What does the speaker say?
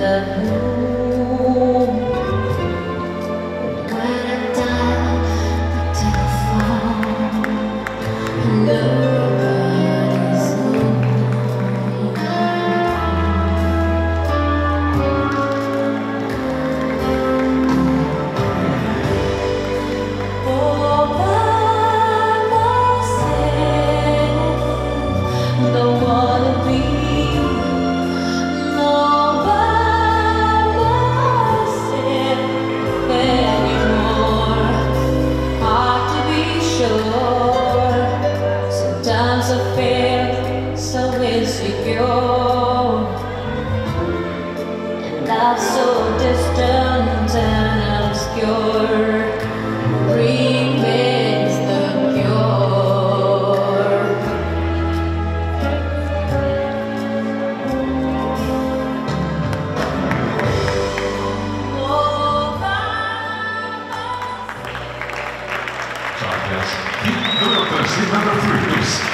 the room. When I dial the telephone, nobody's home. All by myself, don't wanna be all by myself anymore. Hard to be sure. Sometimes I feel so insecure, and love so distant and obscure remains the cure. Yes. Keep the numbers, number 3, please.